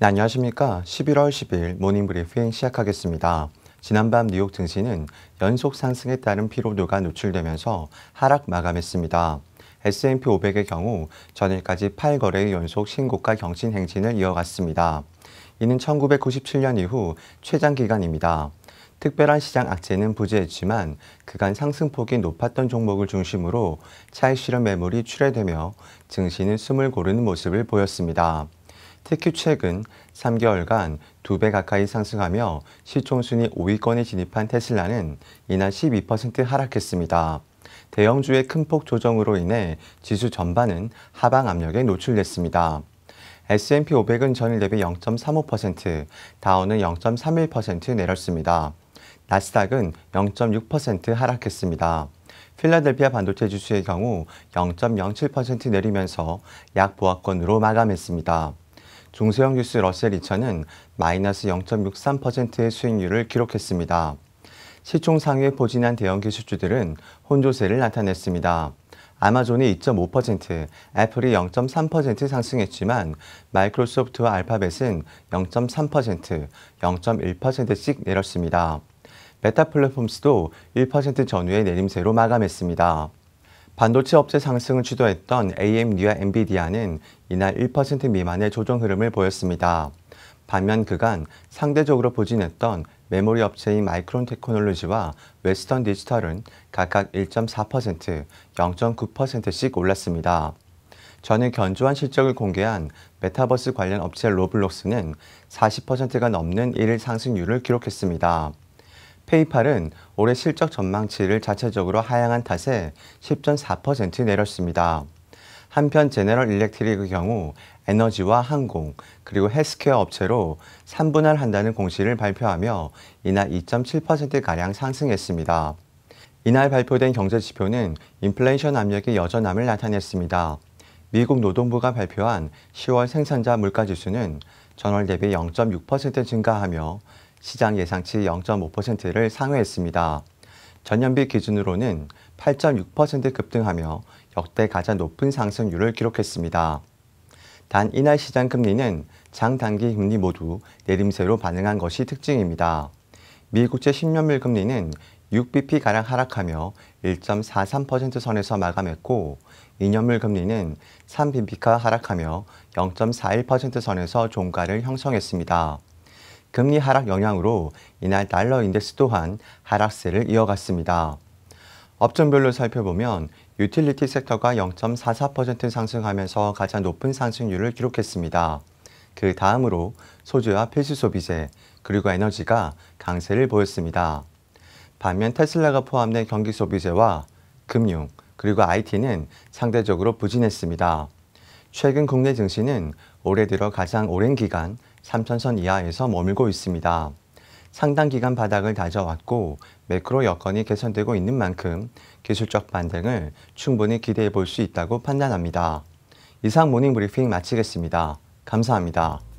네, 안녕하십니까. 11월 10일 모닝브리핑 시작하겠습니다. 지난밤 뉴욕 증시는 연속 상승에 따른 피로도가 노출되면서 하락 마감했습니다. S&P 500의 경우 전일까지 8거래의 연속 신고가 경신 행진을 이어갔습니다. 이는 1997년 이후 최장 기간입니다. 특별한 시장 악재는 부재했지만 그간 상승폭이 높았던 종목을 중심으로 차익 실현 매물이 출회되며 증시는 숨을 고르는 모습을 보였습니다. 특히 최근 3개월간 2배 가까이 상승하며 시총순위 5위권에 진입한 테슬라는 이날 12% 하락했습니다. 대형주의 큰 폭 조정으로 인해 지수 전반은 하방 압력에 노출됐습니다. S&P 500은 전일 대비 0.35%, 다우는 0.31% 내렸습니다. 나스닥은 0.6% 하락했습니다. 필라델피아 반도체 지수의 경우 0.07% 내리면서 약보합권으로 마감했습니다. 중소형 지수 러셀 2000은 마이너스 0.63%의 수익률을 기록했습니다. 시총 상위에 포진한 대형 기술주들은 혼조세를 나타냈습니다. 아마존이 2.5%, 애플이 0.3% 상승했지만 마이크로소프트와 알파벳은 0.3%, 0.1%씩 내렸습니다. 메타 플랫폼스도 1% 전후의 내림세로 마감했습니다. 반도체 업체 상승을 주도했던 AMD와 엔비디아는 이날 1% 미만의 조정 흐름을 보였습니다. 반면 그간 상대적으로 부진했던 메모리 업체인 마이크론 테크놀로지와 웨스턴 디지털은 각각 1.4%, 0.9%씩 올랐습니다. 전일 견조한 실적을 공개한 메타버스 관련 업체 로블록스는 40%가 넘는 일일 상승률을 기록했습니다. 페이팔은 올해 실적 전망치를 자체적으로 하향한 탓에 10.4% 내렸습니다. 한편 제너럴 일렉트릭의 경우 에너지와 항공, 그리고 헬스케어 업체로 3분할한다는 공시를 발표하며 이날 2.7%가량 상승했습니다. 이날 발표된 경제지표는 인플레이션 압력이 여전함을 나타냈습니다. 미국 노동부가 발표한 10월 생산자 물가지수는 전월 대비 0.6% 증가하며 시장 예상치 0.5%를 상회했습니다. 전년비 기준으로는 8.6% 급등하며 역대 가장 높은 상승률을 기록했습니다. 단 이날 시장 금리는 장단기 금리 모두 내림세로 반응한 것이 특징입니다. 미국제 10년물 금리는 6bp가량 하락하며 1.43% 선에서 마감했고 2년물 금리는 3bp가 하락하며 0.41% 선에서 종가를 형성했습니다. 금리 하락 영향으로 이날 달러 인덱스 또한 하락세를 이어갔습니다. 업종별로 살펴보면 유틸리티 섹터가 0.44% 상승하면서 가장 높은 상승률을 기록했습니다. 그 다음으로 소재와 필수 소비재, 그리고 에너지가 강세를 보였습니다. 반면 테슬라가 포함된 경기 소비재와 금융, 그리고 IT는 상대적으로 부진했습니다. 최근 국내 증시는 올해 들어 가장 오랜 기간 3,000선 이하에서 머물고 있습니다. 상당 기간 바닥을 다져왔고 매크로 여건이 개선되고 있는 만큼 기술적 반등을 충분히 기대해 볼 수 있다고 판단합니다. 이상 모닝브리핑 마치겠습니다. 감사합니다.